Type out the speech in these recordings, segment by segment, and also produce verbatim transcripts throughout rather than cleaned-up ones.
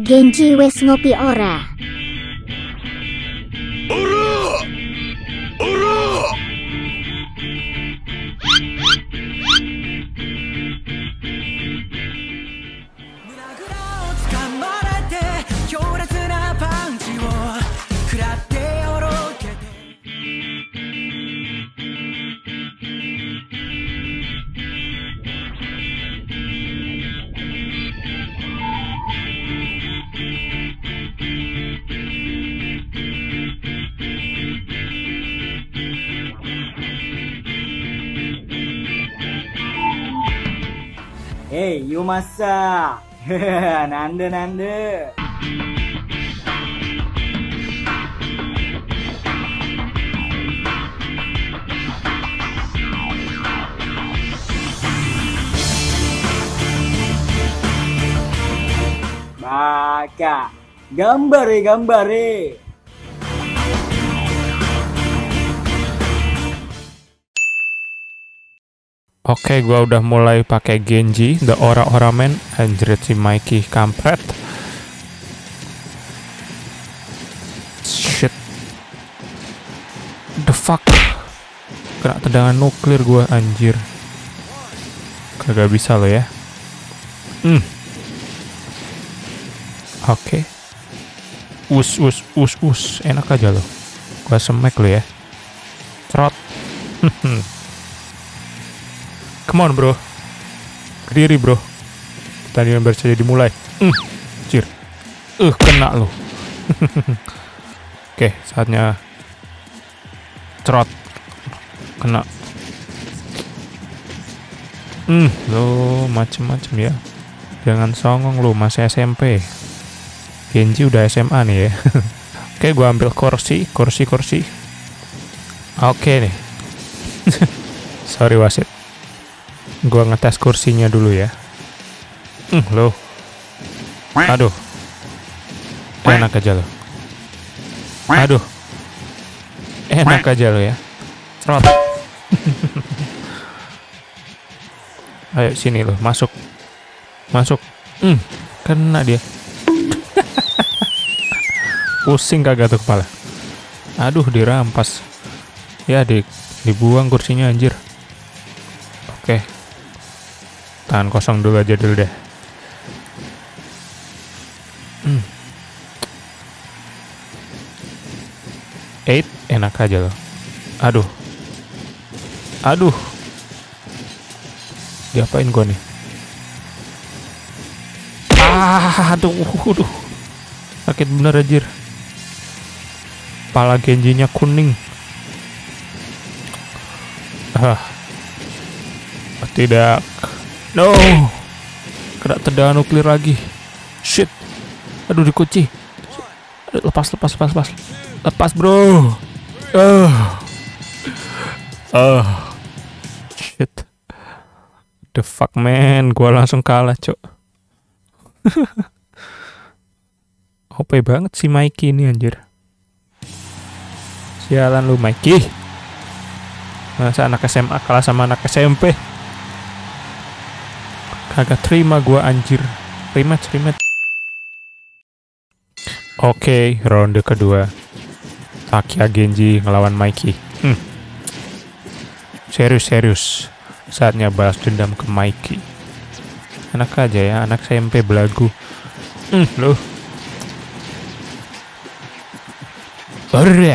Genji wes ngopi ora? Hey, Yumasa! Nanda, Nanda! Baka! Gambare, gambare! Oke, gua udah mulai pakai Genji, the Ora-Ora Man, anjrit si Mikey kampret. Shit. The fuck. Kena tendangan nuklir gua, anjir. Kagak bisa lo ya. Hmm. Oke. Us, us, us, us. Enak aja lo. Gua semek lo ya. Trot. Come on bro, berdiri bro. Pertandingan baru saja dimulai. Mm, cir, uh kena lo. Oke, saatnya trot, kena. Hmm, lo macem-macem ya. Jangan songong lo, masih S M P. Genji udah S M A nih ya. Oke, gua ambil kursi, kursi, kursi. Oke nih. Sorry wasit. Gua ngetes kursinya dulu ya. Hmm, lo. Aduh. Enak aja lo. Aduh. Enak aja lo ya. Trot. Ayo sini lo, masuk. Masuk. Hmm, kena dia. Pusing kagak tuh kepala. Aduh, dirampas. Ya, di dibuang kursinya anjir. Oke. Tahan kosong dulu aja dulu deh. Hmm. Eight, enak aja loh. Aduh. Aduh. Diapain gua nih? Ah, aduh, aduh. Sakit bener anjir. Kepala Genjinya kuning. Ah. Tidak. No. Kena tendangan nuklir lagi. Shit. Aduh, dikunci. Aduh, lepas, lepas, lepas, lepas. Lepas, bro. Uh. Uh. Shit. The fuck, man. Gua langsung kalah, cok. O P banget si Mikey ini, anjir. Sialan lu, Mikey. Masa anak S M A kalah sama anak S M P? Kagak terima gua, anjir. Rematch, rematch. Oke, ronde kedua. Takia Genji ngelawan Mikey. Hmm. Serius, serius. Saatnya balas dendam ke Mikey. Enak aja ya, anak S M P belagu. Hmm, loh. Hore.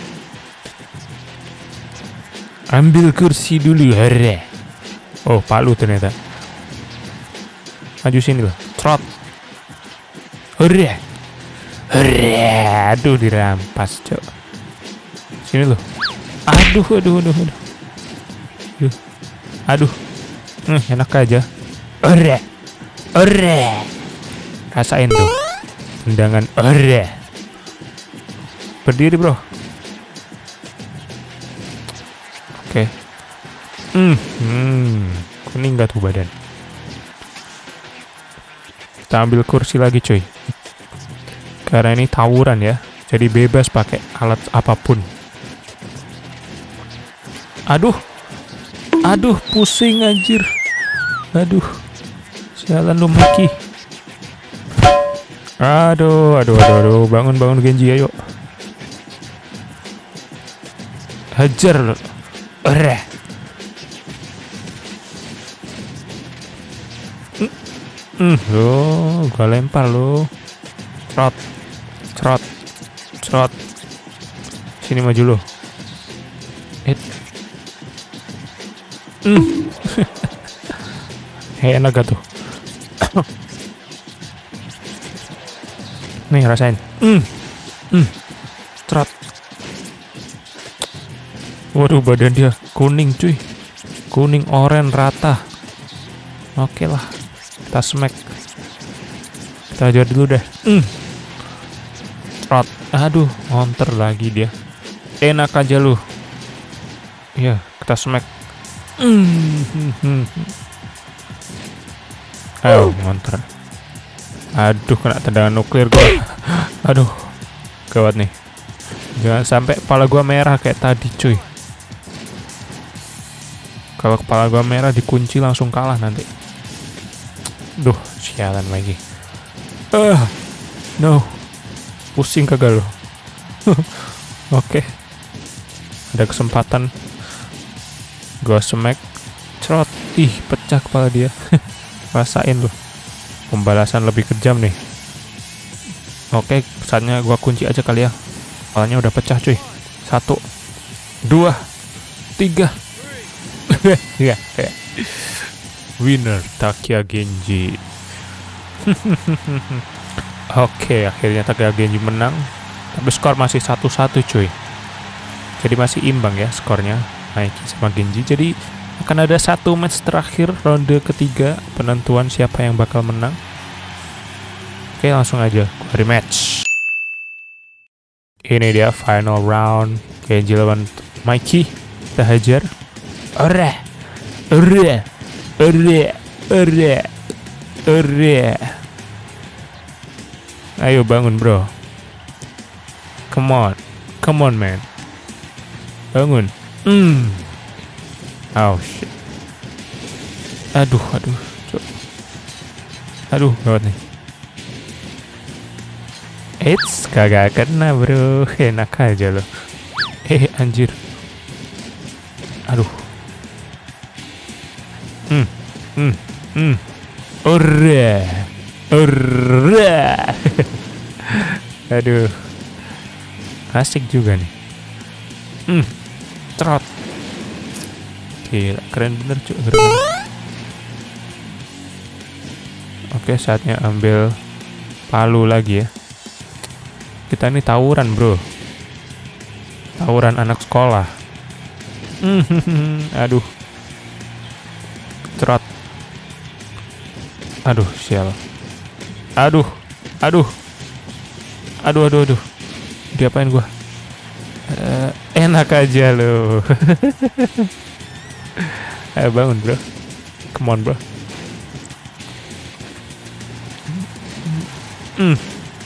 Ambil kursi dulu, hore. Oh, palu ternyata. Maju sini loh, trot. Hore. Hore. Aduh, dirampas, cok. Sini loh. Aduh, aduh, aduh, aduh. Aduh. Aduh. Hmm, enak aja. Hore. Hore. Rasain tuh. Tendangan hore. Berdiri, bro. Oke. Hmm, hmm. Kuning gak tuh badan? Kita ambil kursi lagi, cuy. Karena ini tawuran ya. Jadi bebas pakai alat apapun. Aduh. Aduh, pusing anjir. Aduh. Sialan lu, Mikey. Aduh, aduh, aduh, aduh. Bangun, bangun Genji, ayo. Hajar lo. Ore. Hmm, lo, gua lempar lo. Cerot, cerot, cerot. Sini maju lo. Hit. Hmm. Hei, enak gak tuh? Nih, rasain. Hmm. Hmm. Cerot. Waduh, badan dia kuning cuy. Kuning oranye rata. Oke lah. Kita smack. Kita ajar dulu deh. Hmm. Cerot. Aduh, monter lagi dia. Enak aja lu. Iya, kita smack. Hmm. Ayo, monter. Aduh, kena tendangan nuklir gue. Aduh, gawat nih. Jangan sampai kepala gua merah kayak tadi cuy. Kalau kepala gua merah dikunci langsung kalah nanti. Duh, sialan lagi. Ah, uh, no. Pusing kagak lo. Oke. Okay. Ada kesempatan. Gua smack. Cerot. Ih, pecah kepala dia. Rasain lo. Pembalasan lebih kejam nih. Oke, okay, saatnya gua kunci aja kali ya. Kepalanya udah pecah cuy. Satu, dua, tiga. Ya, ya. Winner Takia Genji. Oke, akhirnya Takia Genji menang. Tapi skor masih satu satu cuy. Jadi masih imbang ya skornya Mikey sama Genji. Jadi akan ada satu match terakhir ronde ketiga penentuan siapa yang bakal menang. Oke, langsung aja rematch. Ini dia final round. Genji lawan Mikey. Kita hajar. Ore, ore, ore, ore, ore. Ayo bangun bro. Come on, come on man. Bangun. Hmm. Oh shit. Aduh, aduh. Aduh, gawat nih. Eits, kagak kena bro. Enak aja loh. Eh, anjir. Aduh. Hmm, hmm, hmm. Ora, ora. Aduh. Asik juga nih. Hmm. Trot. Gila, keren bener cuy. Oke, saatnya ambil palu lagi ya. Kita ini tawuran bro. Tawuran anak sekolah. Aduh. Trot. Aduh, sial. Aduh. Aduh. Aduh, aduh, aduh. Diapain gua? Uh, enak aja loh. Ayo bangun bro. Come on bro. Hmm.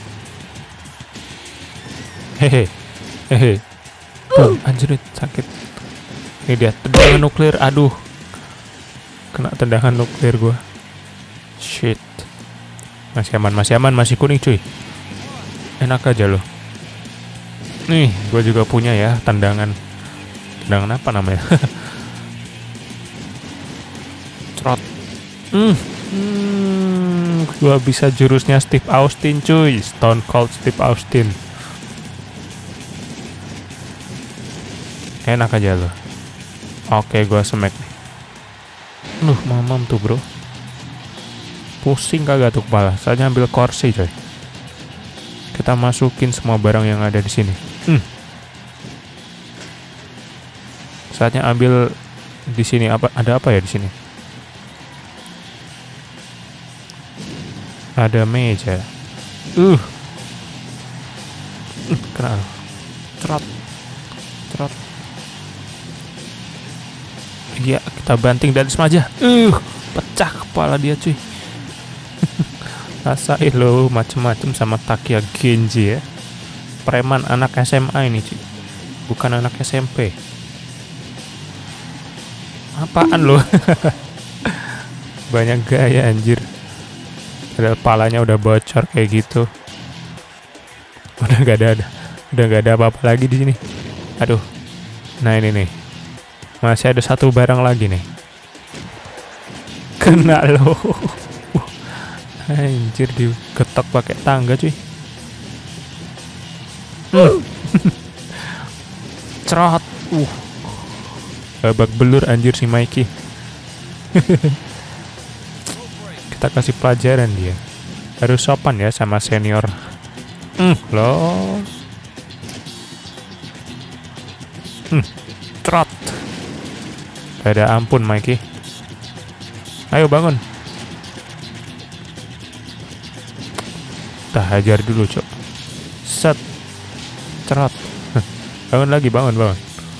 Hehe. Hehe. Oh, anjir sakit. Ini dia tendangan nuklir. Aduh. Kena tendangan nuklir gua. Shit. Masih aman, masih aman, masih kuning cuy. Enak aja loh. Nih, gua juga punya ya tendangan. Tendangan apa namanya? Trot. Hmm. Hmm. Gua bisa jurusnya Steve Austin cuy. Stone Cold Steve Austin. Enak aja loh. Oke, gua smack. Nuh, mamam tuh bro. Pusing kagak tuh kepala. Saya ambil kursi coy. Kita masukin semua barang yang ada di sini. Hmm. Saatnya ambil di sini apa? Ada apa ya di sini? Ada meja. Uh. Uh, kena. Trot. Trot. Ya, kita banting dari semaja. Uh, pecah kepala dia cuy. Rasain lo macem-macem sama Takia Genji ya. Preman anak S M A ini cuy. Bukan anak S M P. Apaan lo? Banyak gaya anjir. Padahal palanya udah bocor kayak gitu. Udah nggak ada, ada, udah nggak ada apa-apa lagi di sini. Aduh. Nah ini nih, masih ada satu barang lagi nih. Kena loh. Anjir, diketok pakai tangga cuy. Hmm. Cerot. Uh. Babak belur anjir si Mikey. Kita kasih pelajaran dia. Harus sopan ya sama senior. Hmm, loh. Hmm, trot. Pada ampun Mikey. Ayo bangun. Kita hajar dulu, Cok. Set. Trot. Bangun lagi, bangun, bangun.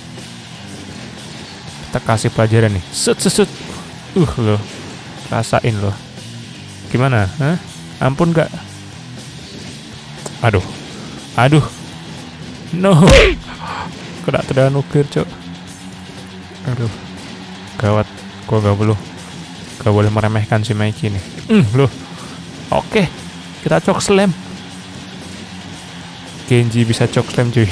Kita kasih pelajaran nih. Set, set, set. Uh, loh. Rasain loh. Gimana? Hah? Ampun gak? Aduh. Aduh. No. Kena tendangan nuklir, Cok. Aduh. Gawat. Gua gak boleh gak boleh meremehkan si Mikey nih. Hmm, loh. Oke. Kita chok slam. Genji bisa chok slam cuy.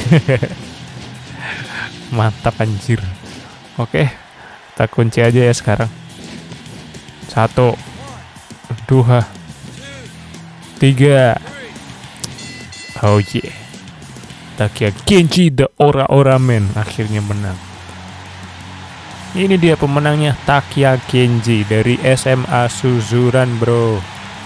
Mantap anjir. Oke. Kita kunci aja ya sekarang. Satu. Dua. Tiga. Oh yeah. Takia Genji the Ora-Ora Man akhirnya menang. Ini dia pemenangnya, Takia Genji dari S M A Suzuran bro.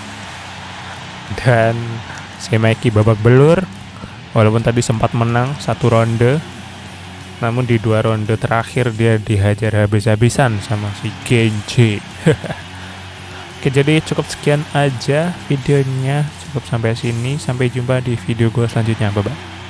Dan si Mikey babak belur. Walaupun tadi sempat menang satu ronde, namun di dua ronde terakhir dia dihajar habis-habisan sama si Genji. Oke, jadi cukup sekian aja videonya. Cukup sampai sini. Sampai jumpa di video gue selanjutnya. Bye-bye.